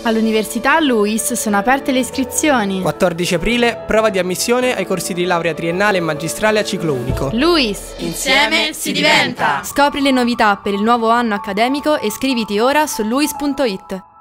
All'Università LUISS sono aperte le iscrizioni. 14 aprile, prova di ammissione ai corsi di laurea triennale e magistrale a ciclo unico. LUISS. Insieme si diventa! Scopri le novità per il nuovo anno accademico e iscriviti ora su luis.it.